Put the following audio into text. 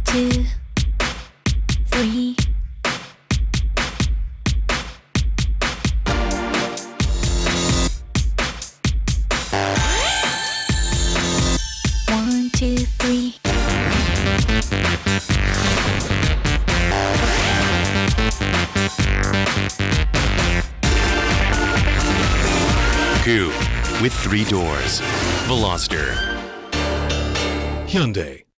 2, 3. One, two, three. Coupe with 3 doors. Veloster. Hyundai.